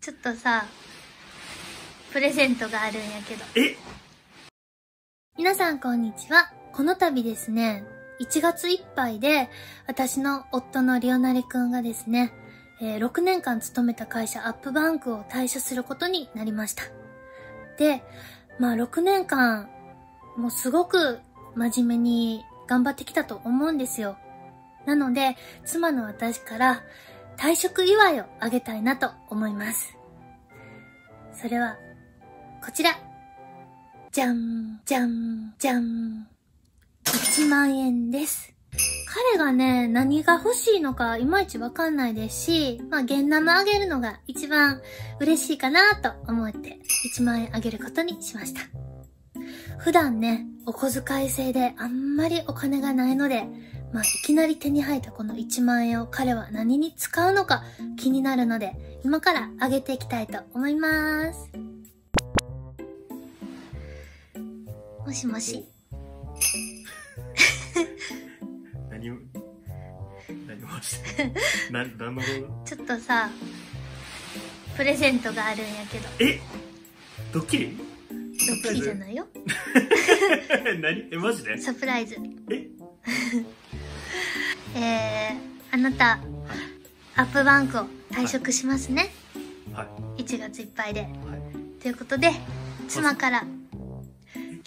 ちょっとさ、プレゼントがあるんやけど。皆さんこんにちは。この度ですね、1月いっぱいで、私の夫のリオナリくんがですね、6年間勤めた会社アップバンクを退社することになりました。で、6年間、もうすごく真面目に頑張ってきたと思うんですよ。なので、妻の私から退職祝いをあげたいなと思います。それは、こちら。じゃん、じゃん、じゃん。1万円です。彼がね、何が欲しいのかいまいちわかんないですし、現生あげるのが一番嬉しいかなと思って1万円あげることにしました。普段ね、お小遣い制であんまりお金がないので、いきなり手に入ったこの1万円を彼は何に使うのか気になるので、今からあげていきたいと思います。もしもし。 何もして何のちょっとさ、プレゼントがあるんやけど。 ドッキリ？ ドッキリじゃないよ。 何？マジで？ サプライズ。あなた、アップバンクを退職しますね。 はい。 1月いっぱいで。 はい。 ということで、妻から、退職祝いでー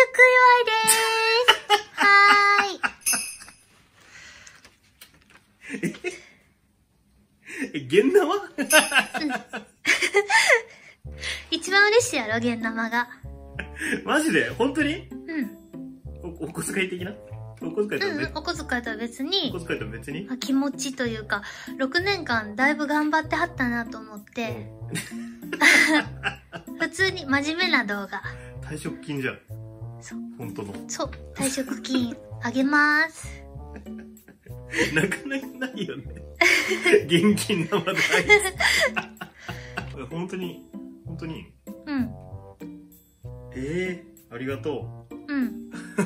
す。はーい。 現生？ 一番嬉しいやろ、現生が。 マジで？本当に？ うん。 お小遣い的な？お小遣いとは別に？ お小遣いとは別に、 お小遣いとは別に？ 気持ちというか、6年間だいぶ頑張ってはったなと思って、普通に真面目な動画。 退職金じゃん。 そう。 本当の。 そう。退職金あげまーす。 なかなかないよね。現金生で本当にうん。 ありがとうん。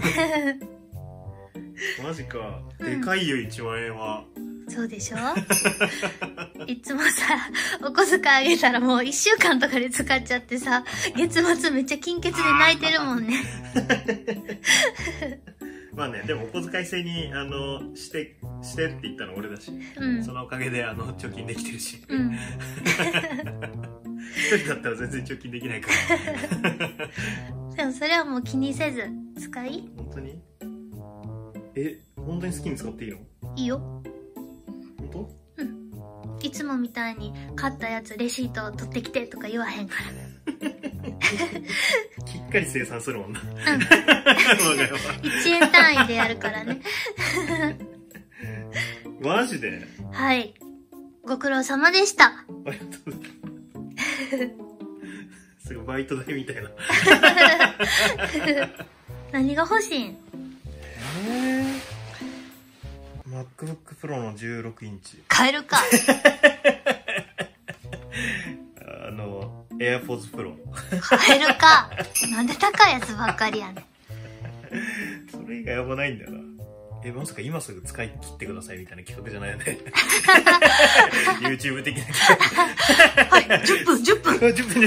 う。マジか。でかいよ、1万円は。 そうでしょいつもさ、お小遣いあげたらもう1週間とかで使っちゃってさ、月末めっちゃ金欠で泣いてるもんね。 でもお小遣い制に、してって言ったの俺だし。 うん。 そのおかげで、貯金できてるし。 うん。 一人だったら全然貯金できないから。 でもそれはもう気にせず、使い？ 本当に？本当に好きに使っていいの？ いいよ。 本当？ うん。いつもみたいに買ったやつレシートを取ってきてとか言わへんから。 きっかり生産するもんな。 うん。1円単位でやるからね。 マジで？ はい。ご苦労様でした。 ありがとうございます。すごいバイト代みたいな。 何が欲しいん ？MacBook Pro の16インチ。 買えるか。 AirPods Pro。 買えるか。なんで高いやつばっかりやねん。 それ以外やばないんだよな。まさか今すぐ使い切ってくださいみたいな企画じゃないよね。YouTube 的な企画。 はい、10分。 10分。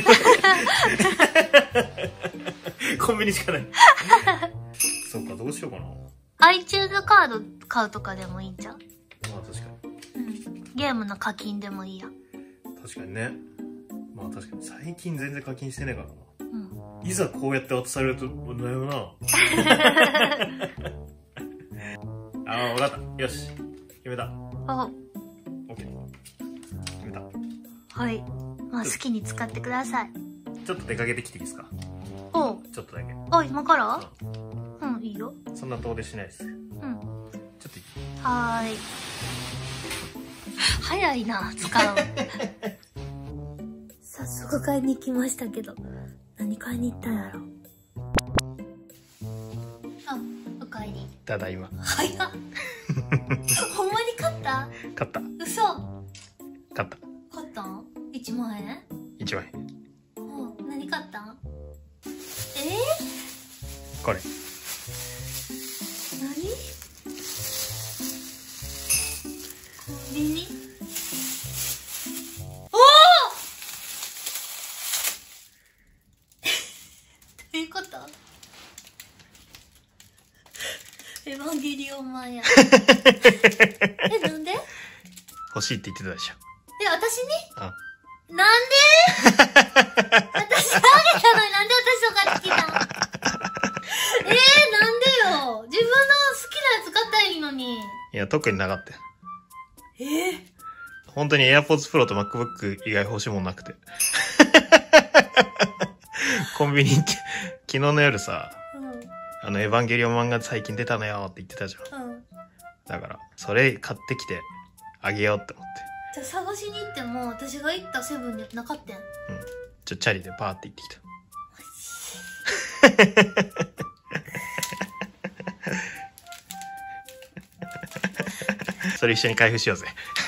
コンビニしかない。そうか、どうしようかな。 iTunes カード買うとかでもいいんじゃん。 確かうに。 ん。ゲームの課金でもいいや。 確かにね。確かに最近全然課金してないからな。 うん。 いざこうやって渡されると悩むな。わかった。よし。決めた。 あ、 OK。決めた。 はい。好きに使ってください。 ちょっと出かけてきていいですか？ おう。 ちょっとだけ。 今からうん、いいよ。 そんな遠出しないです。 うん。 ちょっといい？ はーい。早いな、使う。早速買いに来ましたけど、何買いに行ったんやろ。おかえり。 ただいま。 早っ。ほんまに買った？ 買った。 嘘。 買った。 買ったん ?1 万円？ 1万円。 何買ったん？ これ。 何？コンビニ？おー！ いうこと？エヴァンゲリオンマンや。なんで？ 欲しいって言ってたでしょ。 私に？ あ、 なんで？私あげたのになんで私とか好きなの？なんでよ。自分の好きなやつ買ったらいいのに。 いや、特になかったよ。本当に AirPods Pro と MacBook 以外欲しいもんなくて。コンビニ行って、昨日の夜さ、エヴァンゲリオン漫画最近出たのよって言ってたじゃん。だから、それ買ってきてあげようって思って。 じゃあ探しに行っても、私が行ったセブンになかったん。 チャリでパーって行ってきた。それ一緒に開封しようぜ。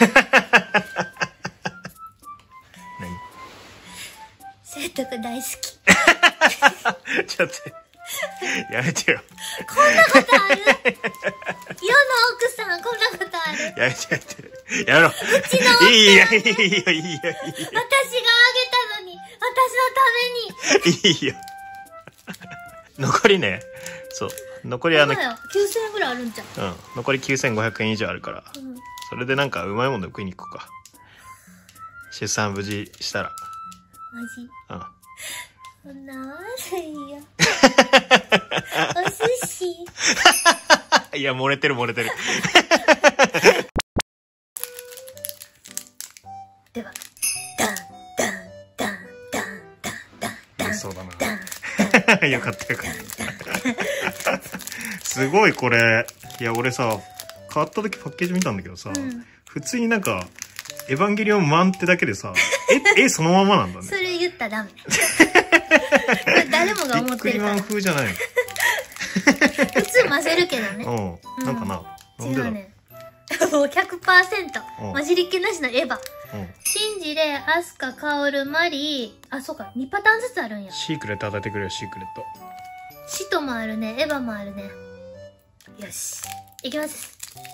何？ 聖徳大好き。 ちょっと、やめてよ。 こんなことある？世の奥さん、こんなことある？ やめてやめて。やめろ。 うちの奥さん。 いいよ、いいよ、いいよ、いいよ。 私があげたのに、私のために。 いいよ。残りね、そう。残り 9000円ぐらいあるんじゃん。 残り9500円以上あるから。それでなんかうまいもの食いに行こうか。出産無事したら。 マジ？そんな悪いよ。お寿司。 いや、漏れてる漏れてる。 では、ダン、ダン、ダン、ダン、ダン、ダン、ダン。 そうだな。よかったよかった。すごいこれ。いや、俺さ、買った時パッケージ見たんだけどさ、普通になんか、エヴァンゲリオンマンってだけでさ、そのままなんだね。 それ言ったらダメ。誰もが思ってるから。ビックリマン風じゃないの。 普通混ぜるけどね。 なんかな。 違うね。もう 100%。混じりっ気なしのエヴァ。シンジ、レイ、アスカ、カオル、マリー。あ、そうか。2パターンずつあるんや。 シークレット当ててくれよ、シークレット。 シトもあるね。エヴァもあるね。よし。いきます。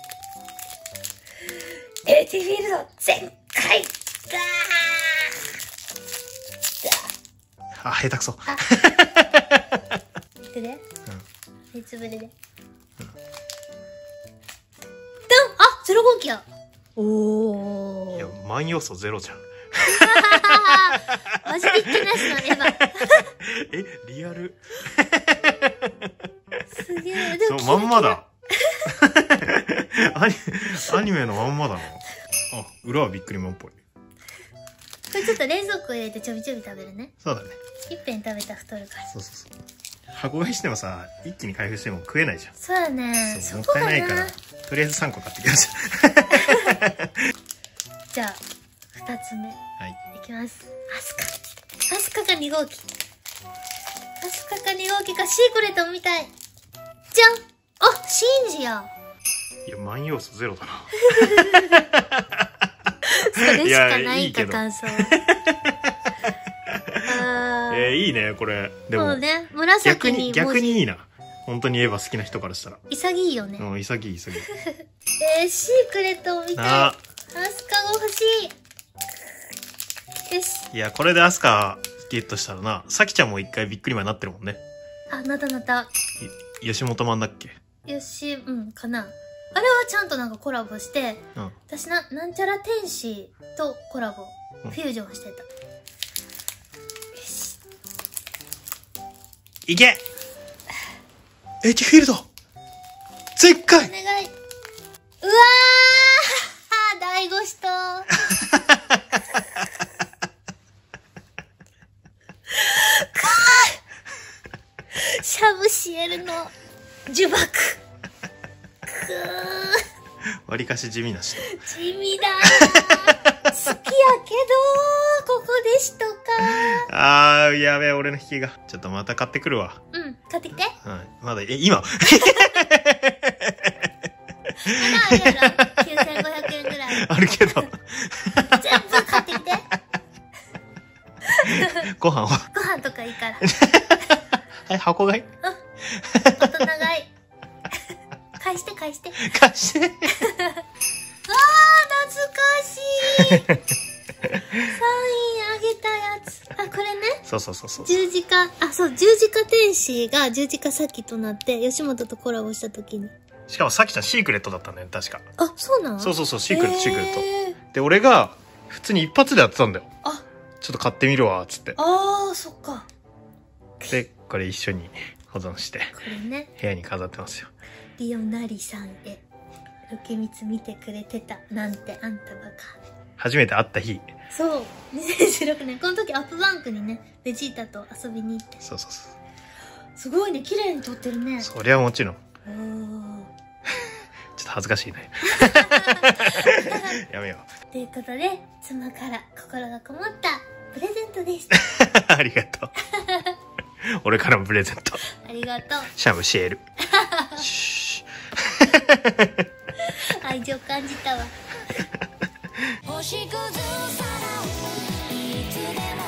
エティフィールド全開。 あ、下手くそ。 見てね。目つぶれで。ドン！あ、ゼロ号機や。おー。 いや、万要素ゼロじゃん。 マジで言ってなしのエヴァ。 リアル。 すげえ。 そう、まんまだ。アニメのまんまだな。あ、裏はびっくりマンっぽい。 これちょっと冷蔵庫入れてちょびちょび食べるね。 そうだね。 いっぺん食べたら太るから。 そう。箱買いしてもさ、一気に開封しても食えないじゃん。 そうだね。 もったいないから、とりあえず3個買ってきました。 じゃあ、2つ目。はい。いきます。アスカが2号機。アスカが2号機か、シークレットみたい。じゃん！あ、シンジや。 いや、万要素ゼロだな。 それしかないか、感想。 いいね、これ。でも、 そうね、紫に逆にいいな。本当にエヴァ好きな人からしたら。 潔いよね。 潔い。 シークレットみたい。アスカが欲しい。よし。 いや、これでアスカゲットしたらな、サキちゃんも一回びっくりマンになってるもんね。 あ、なった。 吉本マンだっけ？ かな。あれはちゃんとなんかコラボして、私なんちゃら天使とコラボ、フュージョンしてた。よし。 いけ！エティフィールド全開！ お願い。うわー大悟しとシャブシエルの呪縛。 わりかし地味な人。 地味だー。好きやけどここでしとか。 やべえ、俺の引きが。ちょっとまた買ってくるわ。 買ってきて。 はい。まだ、今まだあるやろ。9500円ぐらい。 あるけど。 全部買ってきて。 ご飯とかいいから。 箱買い？ 大人買い。返して。 貸して。 懐かしい。サインあげたやつ。これね。 そうそうそうそう。 十字架、そう、十字架天使が十字架先となって、吉本とコラボした時に。 しかもさきちゃんシークレットだったんだよ、確か。 あ、そうなの？ そうそうそう、シークレット、シークレット。で、俺が、普通に一発でやってたんだよ。 あ、 ちょっと買ってみるわ、つって。 あー、そっか。 で、これ一緒に保存して、 これね、 部屋に飾ってますよ。 リオナリさんへ、ロケミツ見てくれてた、なんてあんたバカ。 初めて会った日。 そう、2016年。この時アップバンクにね、ベジータと遊びに行って。 そうそうそう。 すごいね、綺麗に撮ってるね。 そりゃもちろん。 おー。 ちょっと恥ずかしいね。やめよう。ということで、妻から心がこもったプレゼントです。 ありがとう。俺からもプレゼント。 ありがとう。 シャムシエル。シュ愛情感じたわ。星屑さらいつでも